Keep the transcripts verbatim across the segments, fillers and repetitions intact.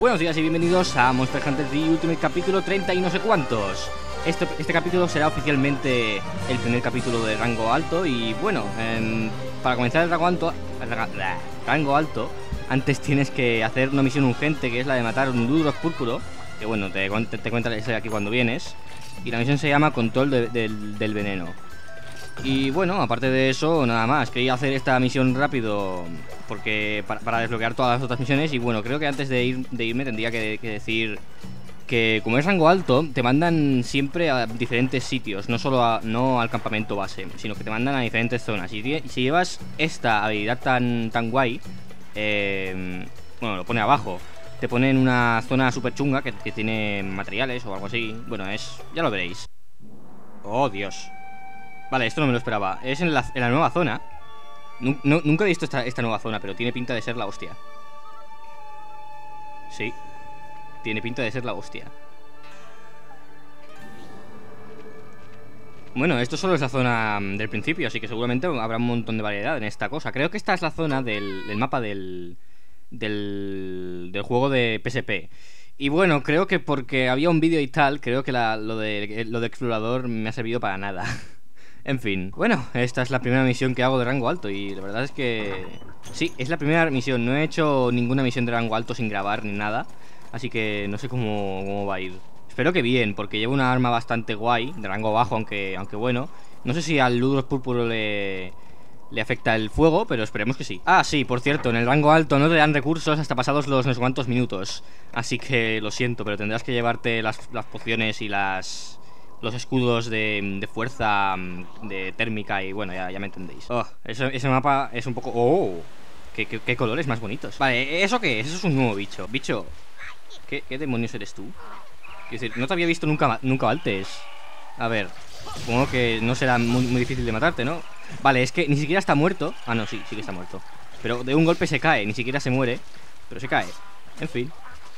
Buenos días y bienvenidos a Monster Hunter The Ultimate capítulo treinta y no sé cuántos. Este, este capítulo será oficialmente el primer capítulo de rango alto. Y bueno, eh, para comenzar el rango alto, rango alto antes tienes que hacer una misión urgente, que es la de matar un Ludroth púrpuro. Que bueno, te, te, te cuenta la historia aquí cuando vienes. Y la misión se llama Control de, de, del Veneno. Y bueno, aparte de eso, nada más. Quería hacer esta misión rápido porque para, para desbloquear todas las otras misiones. Y bueno, creo que antes de, ir, de irme tendría que, que decir que como es rango alto, te mandan siempre a diferentes sitios. No solo a, no al campamento base, sino que te mandan a diferentes zonas. Y si llevas esta habilidad tan, tan guay, eh, bueno, lo pone abajo. Te pone en una zona super chunga que, que tiene materiales o algo así. Bueno, es... ya lo veréis. Oh, Dios. Vale, esto no me lo esperaba. Es en la, en la nueva zona. No, no, nunca he visto esta, esta nueva zona, pero tiene pinta de ser la hostia. Sí. Tiene pinta de ser la hostia. Bueno, esto solo es la zona del principio, así que seguramente habrá un montón de variedad en esta cosa. Creo que esta es la zona del, del mapa del, del, del juego de P S P. Y bueno, creo que porque había un vídeo y tal, creo que la, lo, de, lo de explorador me ha servido para nada. En fin, bueno, esta es la primera misión que hago de rango alto. Y la verdad es que... sí, es la primera misión. No he hecho ninguna misión de rango alto sin grabar ni nada. Así que no sé cómo, cómo va a ir. Espero que bien, porque llevo una arma bastante guay, de rango bajo, aunque, aunque bueno. No sé si al Ludroth púrpuro le, le afecta el fuego, pero esperemos que sí. Ah, sí, por cierto, en el rango alto no te dan recursos hasta pasados los no sé cuántos minutos. Así que lo siento, pero tendrás que llevarte las, las pociones y las... los escudos de, de fuerza, de térmica y bueno, ya, ya me entendéis. Oh, eso, ese mapa es un poco... ¡oh! ¿Qué, qué, qué colores más bonitos! Vale, ¿eso qué es? Eso es un nuevo bicho. Bicho, ¿qué, qué demonios eres tú? Quiero decir, no te había visto nunca, nunca antes. A ver, supongo que no será muy, muy difícil de matarte, ¿no? Vale, es que ni siquiera está muerto. Ah, no, sí, sí que está muerto. Pero de un golpe se cae, ni siquiera se muere, pero se cae. En fin.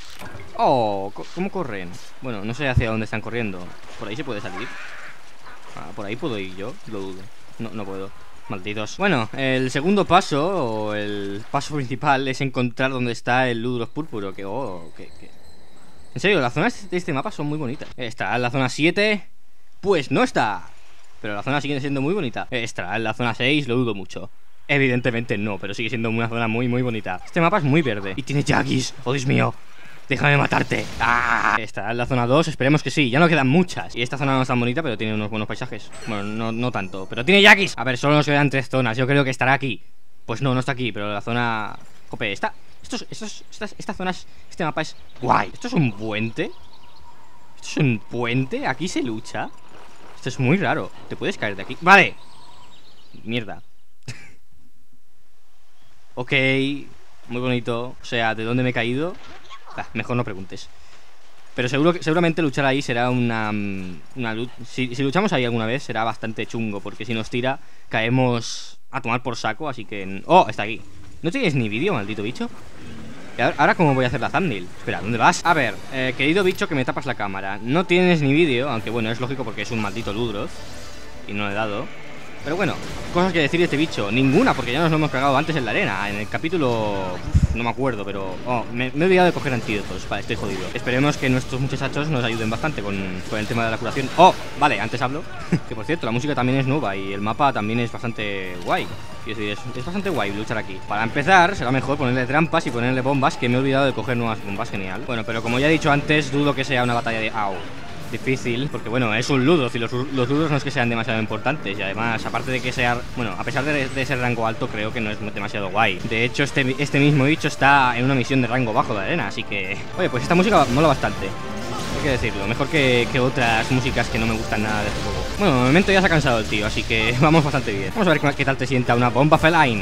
Oh, ¿cómo corren? Bueno, no sé hacia dónde están corriendo. ¿Por ahí se puede salir? Ah, por ahí puedo ir yo, lo dudo. No, no puedo. Malditos. Bueno, el segundo paso, o el paso principal, es encontrar dónde está el Ludroth púrpuro. Que, oh, que, que... En serio, las zonas de este mapa son muy bonitas. Está en la zona siete. Pues no está. Pero la zona sigue siendo muy bonita. Está en la zona seis, lo dudo mucho. Evidentemente no, pero sigue siendo una zona muy, muy bonita. Este mapa es muy verde. Y tiene Jaggies. Oh, Dios mío. Déjame matarte. ¡Ah! Está en la zona dos, esperemos que sí. Ya no quedan muchas. Y esta zona no es tan bonita, pero tiene unos buenos paisajes. Bueno, no, no tanto, pero tiene Jaggies. A ver, solo nos quedan tres zonas. Yo creo que estará aquí. Pues no, no está aquí, pero la zona... Jope, esta... Estos, estos, estas, estas zonas... Este mapa es guay. ¿Esto es un puente? ¿Esto es un puente? ¿Aquí se lucha? Esto es muy raro. ¿Te puedes caer de aquí? Vale. Mierda. Ok. Muy bonito. O sea, ¿de dónde me he caído? Ah, mejor no preguntes. Pero seguro que, seguramente luchar ahí será una, una lucha. Si, si luchamos ahí alguna vez será bastante chungo, porque si nos tira caemos a tomar por saco. Así que... oh, está aquí. ¿No tienes ni vídeo, maldito bicho? ¿Y ahora, ahora cómo voy a hacer la thumbnail? Espera, ¿dónde vas? A ver, eh, querido bicho que me tapas la cámara. No tienes ni vídeo, aunque bueno, es lógico porque es un maldito Ludroth y no le he dado. Pero bueno, cosas que decir de este bicho. Ninguna, porque ya nos lo hemos cagado antes en la arena. En el capítulo... uf, no me acuerdo, pero... oh, me, me he olvidado de coger antídotos. Vale, estoy jodido. Esperemos que nuestros muchachos nos ayuden bastante con, con el tema de la curación. Oh, vale, antes hablo. Que por cierto, la música también es nueva y el mapa también es bastante guay. Quiero decir, es, es bastante guay luchar aquí. Para empezar, será mejor ponerle trampas y ponerle bombas, que me he olvidado de coger nuevas bombas. Genial. Bueno, pero como ya he dicho antes, dudo que sea una batalla de... au. Difícil, porque bueno, es un Ludroth y los, los Ludroths no es que sean demasiado importantes. Y además, aparte de que sea... bueno, a pesar de, de ser rango alto, creo que no es demasiado guay. De hecho, este, este mismo bicho está en una misión de rango bajo de arena, así que... oye, pues esta música mola bastante. Hay que decirlo, mejor que, que otras músicas que no me gustan nada de este juego. Bueno, de momento ya se ha cansado el tío, así que vamos bastante bien. Vamos a ver qué tal te sienta una bomba feline.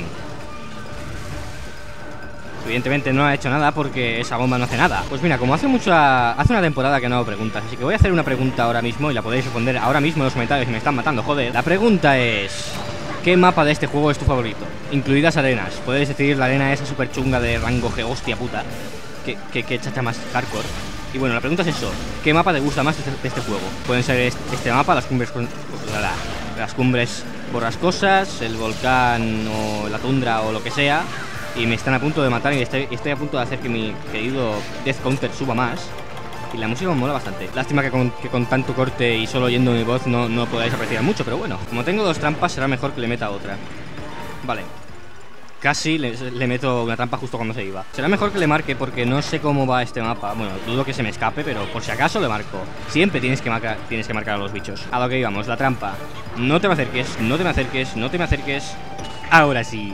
Evidentemente no ha hecho nada porque esa bomba no hace nada. Pues mira, como hace mucha... hace una temporada que no hago preguntas, así que voy a hacer una pregunta ahora mismo y la podéis responder ahora mismo en los comentarios. Y me están matando, joder. La pregunta es... ¿qué mapa de este juego es tu favorito? Incluidas arenas. Puedes decidir la arena esa super chunga de rango G, hostia puta. Que, que, que chacha más hardcore. Y bueno, la pregunta es eso. ¿Qué mapa te gusta más de este, de este juego? Pueden ser este, este mapa, las cumbres... con, las cumbres borrascosas, el volcán o la tundra o lo que sea. Y me están a punto de matar y estoy, estoy a punto de hacer que mi querido Death Counter suba más. Y la música me mola bastante. Lástima que con, que con tanto corte y solo oyendo mi voz no, no podáis apreciar mucho, pero bueno. Como tengo dos trampas, será mejor que le meta otra. Vale. Casi le, le meto una trampa justo cuando se iba. Será mejor que le marque porque no sé cómo va este mapa. Bueno, dudo que se me escape, pero por si acaso le marco. Siempre tienes que, marcar, tienes que marcar a los bichos. A lo que íbamos, la trampa. No te me acerques, no te me acerques, no te me acerques. Ahora sí.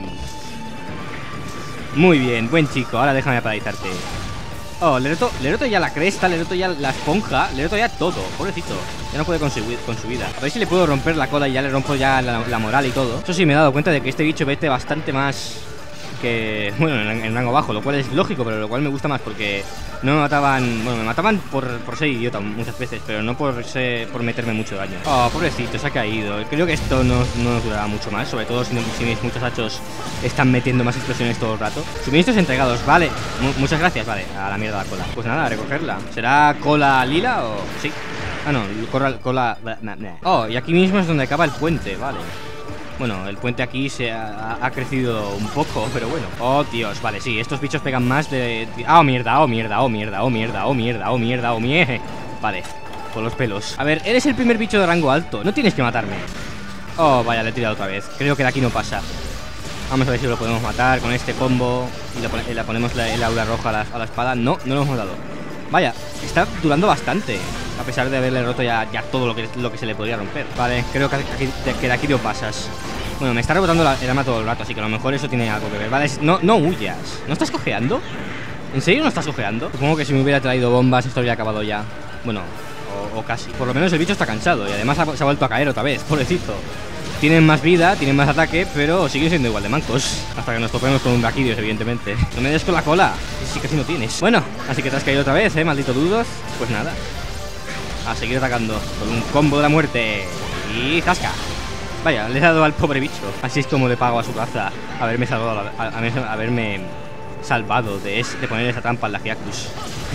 Muy bien, buen chico. Ahora déjame paralizarte. Oh, le roto, le roto ya la cresta, le roto ya la esponja, le roto ya todo, pobrecito. Ya no puede con su, con su vida. A ver si le puedo romper la cola y ya le rompo ya la, la moral y todo. Eso sí, me he dado cuenta de que este bicho vete bastante más que... Bueno, en, en rango bajo, lo cual es lógico, pero lo cual me gusta más porque no me mataban... Bueno, me mataban por, por ser idiota muchas veces, pero no por, ser, por meterme mucho daño. Oh, pobrecito, se ha caído. Creo que esto no, no nos durará mucho más, sobre todo si, si mis muchachos están metiendo más explosiones todo el rato. Suministros entregados, vale. M muchas gracias, vale. A la mierda la cola. Pues nada, a recogerla. ¿Será cola lila o...? Sí. Ah, no, cola... cola... Oh, y aquí mismo es donde acaba el puente, vale. Bueno, el puente aquí se ha, ha crecido un poco, pero bueno. Oh, Dios, vale, sí, estos bichos pegan más de... Ah, oh, mierda, oh, mierda, oh, mierda, oh, mierda, oh, mierda, oh, mierda, oh, mierda. Vale, con los pelos. A ver, eres el primer bicho de rango alto, no tienes que matarme. Oh, vaya, le he tirado otra vez. Creo que de aquí no pasa. Vamos a ver si lo podemos matar con este combo. Y le, pone, le ponemos la, el aura roja a la, a la espada. No, no lo hemos dado. Vaya, está durando bastante. A pesar de haberle roto ya, ya todo lo que, lo que se le podría romper. Vale, creo que, aquí, que de aquí no pasas. Bueno, me está rebotando la, el arma todo el rato, así que a lo mejor eso tiene algo que ver. Vale, no, no huyas. ¿No estás cojeando? ¿En serio no estás cojeando? Supongo que si me hubiera traído bombas esto habría acabado ya. Bueno, o, o casi. Por lo menos el bicho está cansado y además ha, se ha vuelto a caer otra vez, pobrecito. Tienen más vida, tienen más ataque, pero siguen siendo igual de mancos. Hasta que nos topemos con un Draquidios, evidentemente. No me des con la cola, sí que sí no tienes. Bueno, así que te has caído otra vez, eh, maldito dudos. Pues nada, a seguir atacando con un combo de la muerte. Y zasca. Vaya, le he dado al pobre bicho. Así es como le pago a su raza haberme salvado, a, a, a haberme salvado de, es, de poner esa trampa en la Giactus.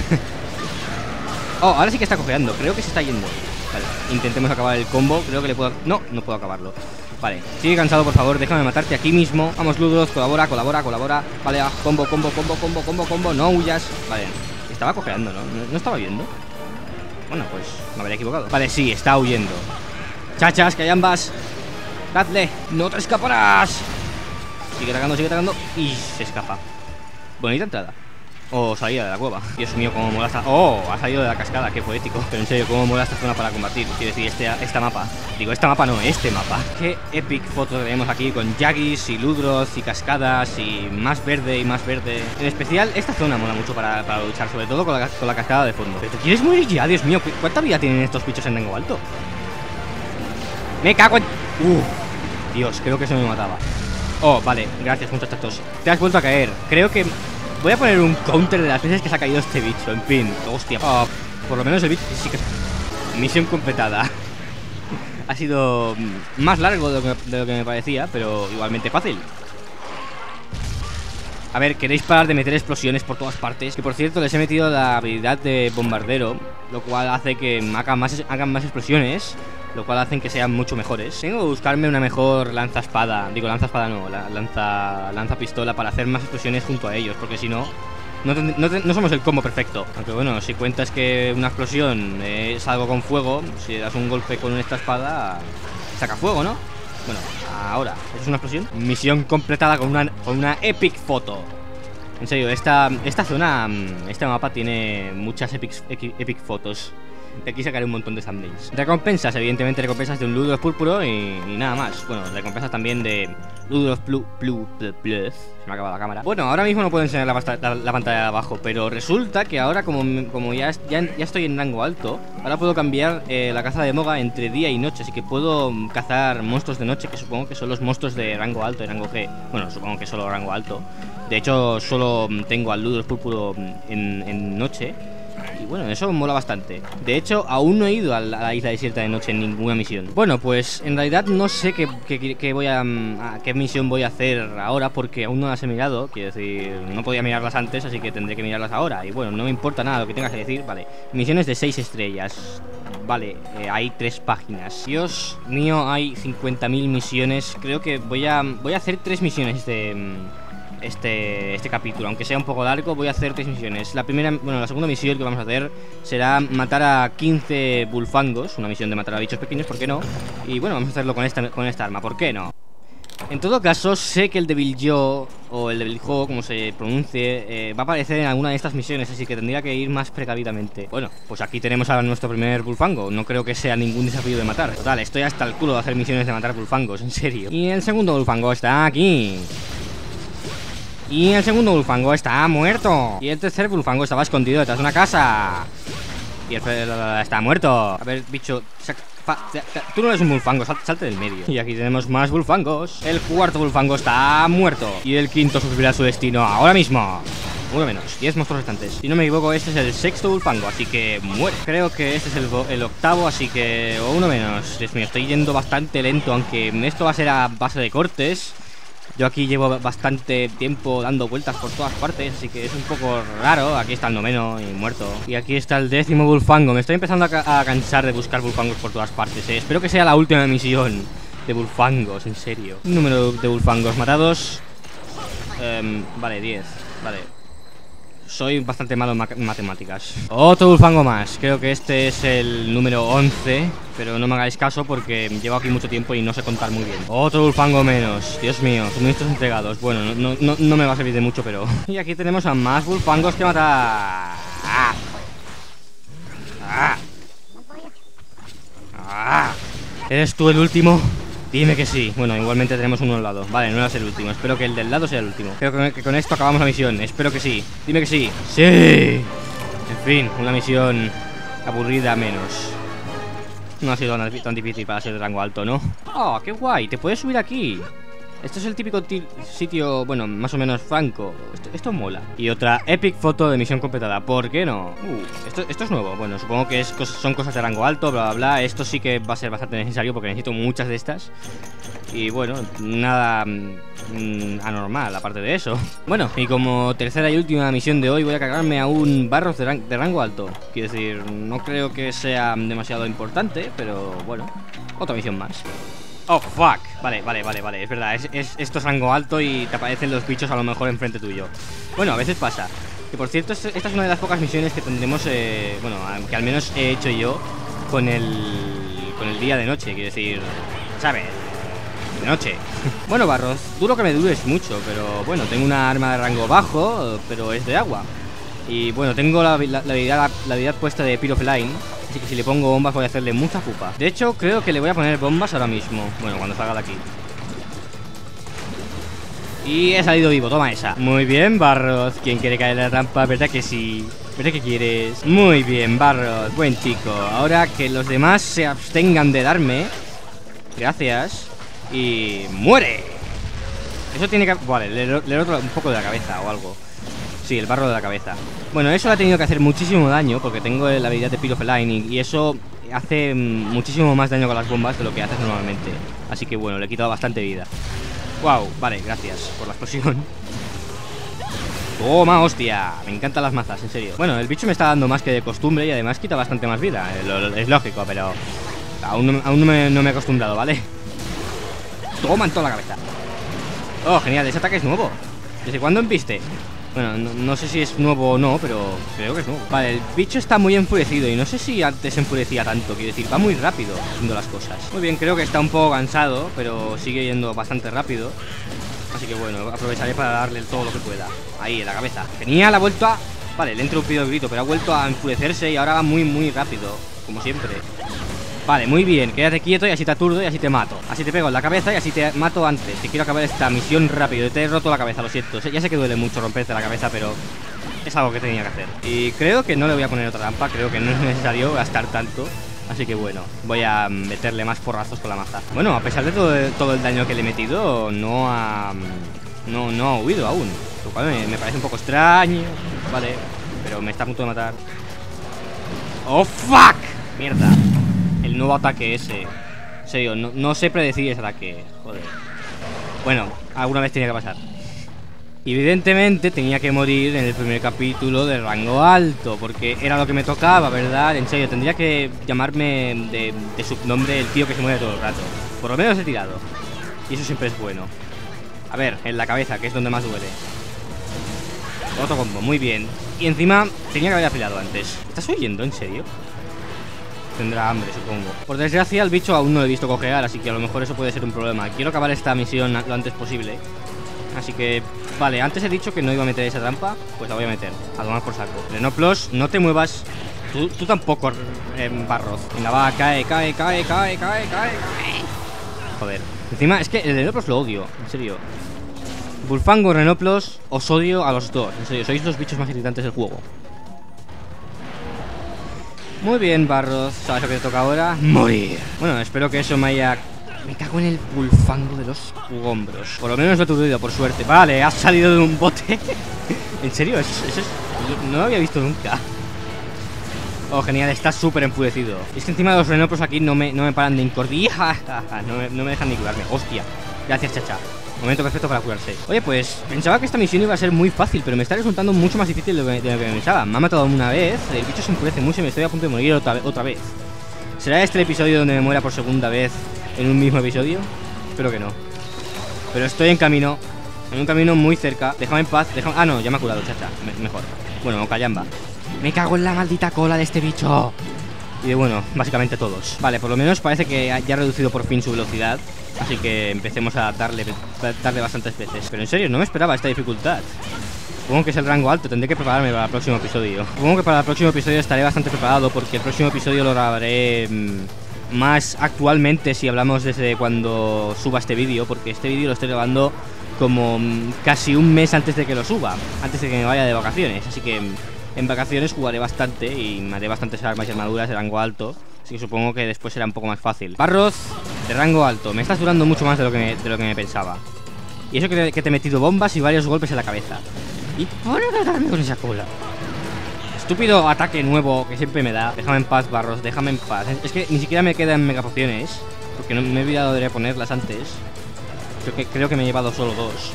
Oh, ahora sí que está cojeando, creo que se está yendo. Vale, intentemos acabar el combo. Creo que le puedo... No, no puedo acabarlo. Vale, sigue cansado, por favor, déjame matarte aquí mismo. Vamos, Ludros, colabora, colabora, colabora. Vale, ah, combo, combo, combo, combo, combo, combo. No huyas. Vale, estaba cojeando, ¿no? ¿No, no estaba viendo? Bueno, pues me habría equivocado. Vale, sí, está huyendo. Chachas, que hay ambas. Dadle, no te escaparás. Sigue atacando, sigue atacando. Y se escapa. Bonita entrada. O salida de la cueva. Dios mío, cómo mola esta... Oh, ha salido de la cascada, qué poético. Pero en serio, cómo mola esta zona para combatir. Quiero decir, este, esta mapa. Digo, esta mapa no, este mapa. Qué epic foto tenemos aquí con Yagis y Ludroth y cascadas y más verde y más verde. En especial, esta zona mola mucho para, para luchar, sobre todo con la, con la cascada de fondo. ¿Pero te quieres morir ya? Dios mío, ¿cuánta vida tienen estos bichos en rango alto? Me cago en... Uh, Dios, creo que se me mataba. Oh, vale, gracias, muchachos. Te has vuelto a caer. Creo que... Voy a poner un counter de las veces que se ha caído este bicho. En fin, hostia. Oh, por lo menos el bicho sí que... Misión completada. Ha sido más largo de lo, que, de lo que me parecía, pero igualmente fácil. A ver, ¿queréis parar de meter explosiones por todas partes? Que por cierto, les he metido la habilidad de bombardero, lo cual hace que hagan más, hagan más explosiones, lo cual hacen que sean mucho mejores. Tengo que buscarme una mejor lanza espada. Digo, lanza espada no, la, lanza, lanza pistola para hacer más explosiones junto a ellos, porque si no, no, no, no somos el combo perfecto. Aunque bueno, si cuentas que una explosión es algo con fuego, si das un golpe con esta espada, saca fuego, ¿no? Bueno, ahora, ¿es una explosión? Misión completada con una, con una epic foto. En serio, esta, esta zona, este mapa tiene muchas epic, epic fotos. De aquí sacaré un montón de thumbnails. Recompensas, evidentemente recompensas de un Ludroth púrpuro y, y nada más. Bueno, recompensas también de Ludroth Plus, Plus, Plus, Plus. Se me ha acabado la cámara. Bueno, ahora mismo no puedo enseñar la, la, la pantalla de abajo, pero resulta que ahora como, como ya, ya, ya estoy en rango alto, ahora puedo cambiar eh, la caza de Moga entre día y noche. Así que puedo cazar monstruos de noche, que supongo que son los monstruos de rango alto y rango G. Bueno, supongo que solo rango alto. De hecho, solo tengo al Ludroth púrpuro en, en noche. Y bueno, eso mola bastante. De hecho, aún no he ido a la, a la isla desierta de noche en ninguna misión. Bueno, pues en realidad no sé qué, qué, qué voy a, a qué misión voy a hacer ahora, porque aún no las he mirado. Quiero decir, no podía mirarlas antes, así que tendré que mirarlas ahora. Y bueno, no me importa nada lo que tengas que decir. Vale, misiones de seis estrellas. Vale, eh, hay tres páginas. Dios mío, hay cincuenta mil misiones. Creo que voy a, voy a hacer tres misiones de... este, este capítulo. Aunque sea un poco largo, voy a hacer tres misiones. La primera, bueno, la segunda misión que vamos a hacer será matar a quince bulfangos. Una misión de matar a bichos pequeños, ¿por qué no? Y bueno, vamos a hacerlo con esta, con esta arma, ¿por qué no? En todo caso, sé que el Devil Joe, o el Devil Joe, como se pronuncie, eh, va a aparecer en alguna de estas misiones, así que tendría que ir más precavidamente. Bueno, pues aquí tenemos a nuestro primer bulfango. No creo que sea ningún desafío de matar. Total, estoy hasta el culo de hacer misiones de matar bulfangos, en serio. Y el segundo bulfango está aquí. Y el segundo bulfango está muerto. Y el tercer bulfango estaba escondido detrás de una casa. Y el está muerto. A ver, bicho, saca. Tú no eres un bulfango, sal, salte del medio. Y aquí tenemos más bulfangos. El cuarto bulfango está muerto. Y el quinto sufrirá su destino ahora mismo. Uno menos, diez monstruos restantes. Si no me equivoco, este es el sexto bulfango, así que muere. Creo que este es el, el octavo, así que o uno menos. Dios mío, estoy yendo bastante lento, aunque esto va a ser a base de cortes. Yo aquí llevo bastante tiempo dando vueltas por todas partes, así que es un poco raro. Aquí está el noveno y muerto. Y aquí está el décimo bulfango. Me estoy empezando a, ca a cansar de buscar bulfangos por todas partes, eh. Espero que sea la última misión de bulfangos, en serio. Número de bulfangos matados. Um, vale, diez. Vale. Soy bastante malo en matemáticas. Otro bulfango más. Creo que este es el número once. Pero no me hagáis caso porque llevo aquí mucho tiempo y no sé contar muy bien. Otro bulfango menos. Dios mío, suministros entregados. Bueno, no, no, no me va a servir de mucho, pero... Y aquí tenemos a más bulfangos que matar. ¡Ah! ¡Ah! ¡Ah! ¿Eres tú el último? Dime que sí. Bueno, igualmente tenemos uno al lado. Vale, no era el último. Espero que el del lado sea el último. Creo que con esto acabamos la misión. Espero que sí. Dime que sí. ¡Sí! En fin, una misión aburrida menos. No ha sido tan difícil para ser de rango alto, ¿no? ¡Oh, qué guay! Te puedes subir aquí. Esto es el típico sitio, bueno, más o menos franco. Esto, esto mola. Y otra epic foto de misión completada. ¿Por qué no? Uh, esto, esto es nuevo. Bueno, supongo que es, son cosas de rango alto, bla, bla, bla. Esto sí que va a ser bastante necesario porque necesito muchas de estas. Y bueno, nada mmm, anormal, aparte de eso. Bueno, y como tercera y última misión de hoy, voy a cargarme a un Barroth de, ran de rango alto. Quiero decir, no creo que sea demasiado importante, pero bueno, otra misión más. Oh, fuck. Vale, vale, vale, vale. Es verdad, es, es, esto es rango alto y te aparecen los bichos a lo mejor enfrente tuyo. Bueno, a veces pasa. Que por cierto, esta es una de las pocas misiones que tendremos, eh, bueno, que al menos he hecho yo con el, con el día de noche. Quiero decir, ¿sabes? De noche. Bueno, Barroth, duro que me dures mucho, pero bueno, tengo una arma de rango bajo, pero es de agua. Y bueno, tengo la, la, la, habilidad, la habilidad puesta de Pyroflying. Así que si le pongo bombas voy a hacerle mucha pupa. De hecho, creo que le voy a poner bombas ahora mismo. Bueno, cuando salga de aquí. Y he salido vivo, toma esa. Muy bien, Barroth. ¿Quién quiere caer en la trampa? ¿Verdad que sí? ¿Verdad que quieres? Muy bien, Barroth, buen chico. Ahora que los demás se abstengan de darme. Gracias. Y muere. Eso tiene que... Vale, le, le roto un poco de la cabeza o algo. Sí, el barro de la cabeza. Bueno, eso le ha tenido que hacer muchísimo daño porque tengo la habilidad de Pyroflying y, y eso hace muchísimo más daño con las bombas de lo que haces normalmente. Así que bueno, le he quitado bastante vida. Wow, vale, gracias por la explosión. Toma, hostia. Me encantan las mazas, en serio. Bueno, el bicho me está dando más que de costumbre y además quita bastante más vida. Es lógico, pero aún no, aún no, me, no me he acostumbrado, ¿vale? Toma en toda la cabeza. Oh, genial, ese ataque es nuevo. ¿Desde cuándo embiste? Bueno, no, no sé si es nuevo o no, pero creo que es nuevo. Vale, el bicho está muy enfurecido y no sé si antes se enfurecía tanto. Quiero decir, va muy rápido haciendo las cosas. Muy bien, creo que está un poco cansado, pero sigue yendo bastante rápido. Así que bueno, aprovecharé para darle todo lo que pueda. Ahí, en la cabeza. Genial, ha vuelto a... Vale, le he interrumpido el grito, pero ha vuelto a enfurecerse y ahora va muy, muy rápido. Como siempre. Vale, muy bien, quédate quieto y así te aturdo y así te mato. Así te pego en la cabeza y así te mato antes. Que quiero acabar esta misión rápido. Te he roto la cabeza, lo siento. Ya sé que duele mucho romperte la cabeza, pero es algo que tenía que hacer. Y creo que no le voy a poner otra trampa. Creo que no es necesario gastar tanto. Así que bueno, voy a meterle más porrazos con la maza. Bueno, a pesar de todo, todo el daño que le he metido, no ha... No, no ha huido aún. Lo cual me, me parece un poco extraño. Vale, pero me está a punto de matar. ¡Oh, fuck! Mierda. El nuevo ataque ese. En serio, no, no sé predecir ese ataque. Joder. Bueno, alguna vez tenía que pasar. Y evidentemente tenía que morir en el primer capítulo de rango alto, porque era lo que me tocaba, ¿verdad? En serio, tendría que llamarme de, de subnombre el tío que se muere todo el rato. Por lo menos he tirado. Y eso siempre es bueno. A ver, en la cabeza, que es donde más duele. Otro combo, muy bien. Y encima tenía que haber afilado antes. ¿Estás oyendo? ¿En serio? Tendrá hambre, supongo. Por desgracia, el bicho aún no lo he visto cojear, así que a lo mejor eso puede ser un problema. Quiero acabar esta misión lo antes posible. Así que, vale, antes he dicho que no iba a meter esa trampa. Pues la voy a meter, a tomar por saco. Renoplos, no te muevas. Tú, tú tampoco, eh, Barroz. Venga, va, cae, cae, cae, cae, cae, cae, cae. Joder. Encima, es que el Renoplos lo odio, en serio. Bullfango, Renoplos, os odio a los dos. En serio, sois los bichos más irritantes del juego. Muy bien, Barroz. ¿Sabes lo que te toca ahora? Morir. Bueno, espero que eso me haya... Me cago en el Bullfango de los hombros. Por lo menos lo he aturdido, por suerte. Vale, has salido de un bote. ¿En serio? Eso, eso es... No lo había visto nunca. Oh, genial, está súper enfurecido. Es que encima de los Renoplos aquí no me, no me paran de incordiar. no, me, no me dejan ni curarme. Hostia. Gracias, chacha. Momento perfecto para curarse. Oye, pues pensaba que esta misión iba a ser muy fácil, pero me está resultando mucho más difícil de lo que, de lo que pensaba. Me ha matado una vez, el bicho se enfurece mucho y me estoy a punto de morir otra, otra vez. ¿Será este el episodio donde me muera por segunda vez en un mismo episodio? Espero que no. Pero estoy en camino, en un camino muy cerca. Déjame en paz, déjame... Ah, no, ya me ha curado, chacha. Me, mejor. Bueno, Okayamba. Me cago en la maldita cola de este bicho. Y de bueno, básicamente todos. Vale, por lo menos parece que ya ha reducido por fin su velocidad. Así que empecemos a darle, darle bastantes veces. Pero en serio, no me esperaba esta dificultad. Supongo que es el rango alto, tendré que prepararme para el próximo episodio. Supongo que para el próximo episodio estaré bastante preparado, porque el próximo episodio lo grabaré mmm, más actualmente, si hablamos desde cuando suba este vídeo. Porque este vídeo lo estoy grabando como mmm, casi un mes antes de que lo suba, antes de que me vaya de vacaciones. Así que mmm, en vacaciones jugaré bastante y me haré bastantes armas y armaduras de rango alto. Así que supongo que después será un poco más fácil. Barroz, de rango alto. Me estás durando mucho más de lo que me, de lo que me pensaba. Y eso que te, que te he metido bombas y varios golpes en la cabeza. Y por qué darme con esa cola. Estúpido ataque nuevo que siempre me da. Déjame en paz, Barroz, déjame en paz. Es que ni siquiera me quedan megapociones, porque no me he olvidado de ponerlas antes. Creo que, creo que me he llevado solo dos.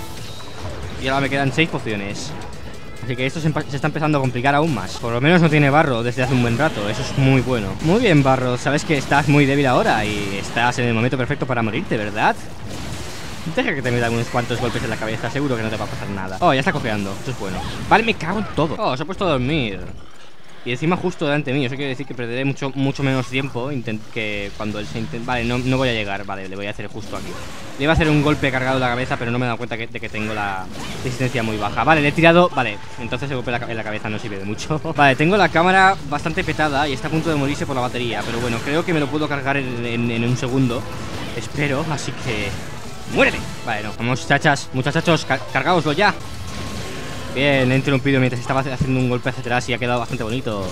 Y ahora me quedan seis pociones. Así que esto se, se está empezando a complicar aún más. Por lo menos no tiene barro desde hace un buen rato. Eso es muy bueno. Muy bien, Barro. Sabes que estás muy débil ahora y estás en el momento perfecto para morirte, ¿verdad? Deja que te meta unos cuantos golpes en la cabeza. Seguro que no te va a pasar nada. Oh, ya está cojeando. Eso es bueno. Vale, me cago en todo. Oh, se ha puesto a dormir. Y encima justo delante mío. Eso quiere decir que perderé mucho, mucho menos tiempo que cuando él se intente... Vale, no, no voy a llegar. Vale, le voy a hacer justo aquí. Le iba a hacer un golpe cargado en la cabeza, pero no me he dado cuenta que, de que tengo la resistencia muy baja. Vale, le he tirado... Vale, entonces el golpe en la cabeza no sirve de mucho. Vale, tengo la cámara bastante petada y está a punto de morirse por la batería. Pero bueno, creo que me lo puedo cargar en, en, en un segundo. Espero, así que... ¡muérete! Vale, no. Vamos, chachas, muchachos, car cargaoslo ya. Bien, he interrumpido mientras estaba haciendo un golpe hacia atrás y ha quedado bastante bonito.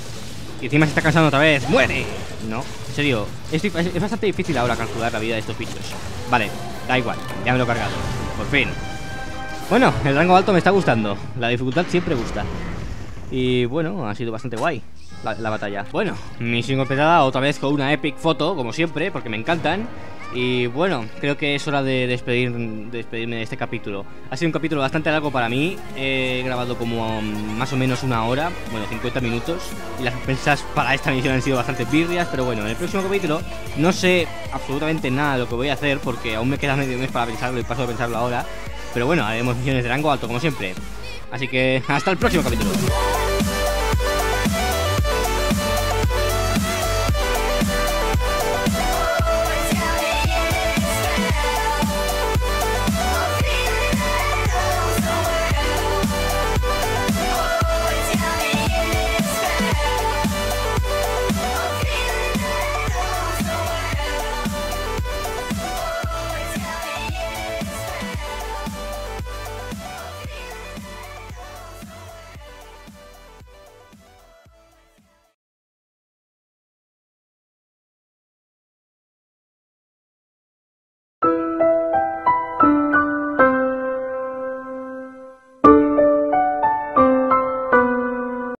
Y encima se está cansando otra vez. ¡Muere! No, en serio, es, es bastante difícil ahora calcular la vida de estos bichos. Vale, da igual, ya me lo he cargado. Por fin. Bueno, el rango alto me está gustando. La dificultad siempre gusta. Y bueno, ha sido bastante guay la, la batalla. Bueno, misión completada otra vez con una epic foto, como siempre, porque me encantan. Y bueno, creo que es hora de, despedir, de despedirme de este capítulo. Ha sido un capítulo bastante largo para mí. He grabado como um, más o menos una hora, bueno, cincuenta minutos. Y las recompensas para esta misión han sido bastante birrias. Pero bueno, en el próximo capítulo no sé absolutamente nada de lo que voy a hacer, porque aún me queda medio mes para pensarlo y paso de pensarlo ahora. Pero bueno, haremos misiones de rango alto como siempre. Así que hasta el próximo capítulo.